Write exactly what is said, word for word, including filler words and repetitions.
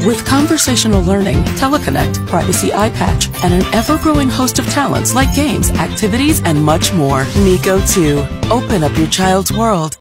With conversational learning, teleconnect, privacy eye patch, and an ever-growing host of talents like games, activities, and much more. Miko two. Open up your child's world.